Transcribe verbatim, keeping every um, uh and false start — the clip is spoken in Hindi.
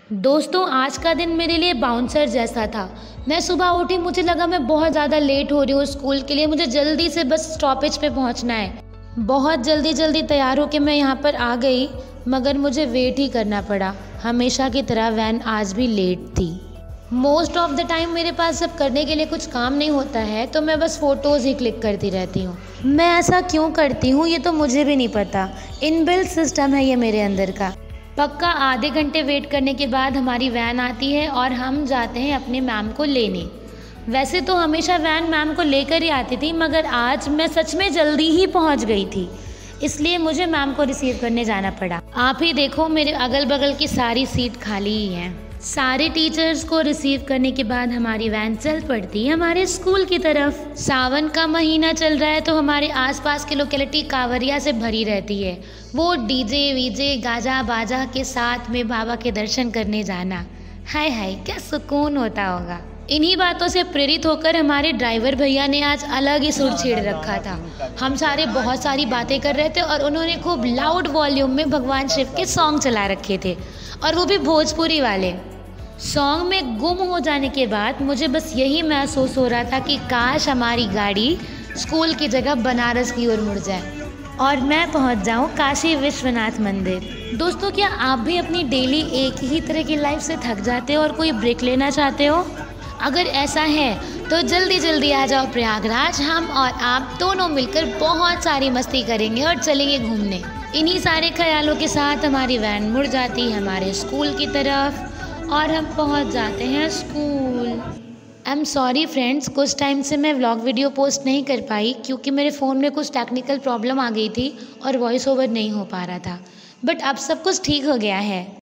दोस्तों, आज का दिन मेरे लिए बाउंसर जैसा था। मैं सुबह उठी, मुझे लगा मैं बहुत ज़्यादा लेट हो रही हूँ स्कूल के लिए, मुझे जल्दी से बस स्टॉपेज पे पहुँचना है। बहुत जल्दी जल्दी तैयार होके मैं यहाँ पर आ गई, मगर मुझे वेट ही करना पड़ा। हमेशा की तरह वैन आज भी लेट थी। मोस्ट ऑफ द टाइम मेरे पास जब करने के लिए कुछ काम नहीं होता है तो मैं बस फ़ोटोज़ ही क्लिक करती रहती हूँ। मैं ऐसा क्यों करती हूँ ये तो मुझे भी नहीं पता। इनबिल्ट सिस्टम है ये मेरे अंदर का। पक्का आधे घंटे वेट करने के बाद हमारी वैन आती है और हम जाते हैं अपने मैम को लेने। वैसे तो हमेशा वैन मैम को लेकर ही आती थी, मगर आज मैं सच में जल्दी ही पहुंच गई थी, इसलिए मुझे मैम को रिसीव करने जाना पड़ा। आप ही देखो, मेरे अगल बगल की सारी सीट खाली ही हैं। सारे टीचर्स को रिसीव करने के बाद हमारी वैन चल पड़ती है हमारे स्कूल की तरफ। सावन का महीना चल रहा है तो हमारे आसपास की लोकेलिटी कांवरिया से भरी रहती है। वो डीजे वीजे गाजा बाजा के साथ में बाबा के दर्शन करने जाना, हाय हाय क्या सुकून होता होगा। इन्हीं बातों से प्रेरित होकर हमारे ड्राइवर भैया ने आज अलग ही सुर छेड़ रखा था। हम सारे बहुत सारी बातें कर रहे थे और उन्होंने खूब लाउड वॉल्यूम में भगवान शिव के सॉन्ग चला रखे थे, और वो भी भोजपुरी वाले। सॉन्ग में गुम हो जाने के बाद मुझे बस यही महसूस हो रहा था कि काश हमारी गाड़ी स्कूल की जगह बनारस की ओर मुड़ जाए और मैं पहुंच जाऊं काशी विश्वनाथ मंदिर। दोस्तों, क्या आप भी अपनी डेली एक ही तरह की लाइफ से थक जाते हो और कोई ब्रेक लेना चाहते हो? अगर ऐसा है तो जल्दी जल्दी आ जाओ प्रयागराज। हम और आप दोनों मिलकर बहुत सारी मस्ती करेंगे और चलेंगे घूमने। इन्हीं सारे ख्यालों के साथ हमारी वैन मुड़ जाती है हमारे स्कूल की तरफ और हम पहुंच जाते हैं school. I am sorry friends, कुछ टाइम से मैं व्लॉग वीडियो पोस्ट नहीं कर पाई क्योंकि मेरे फ़ोन में कुछ टेक्निकल प्रॉब्लम आ गई थी और वॉइस ओवर नहीं हो पा रहा था, बट अब सब कुछ ठीक हो गया है।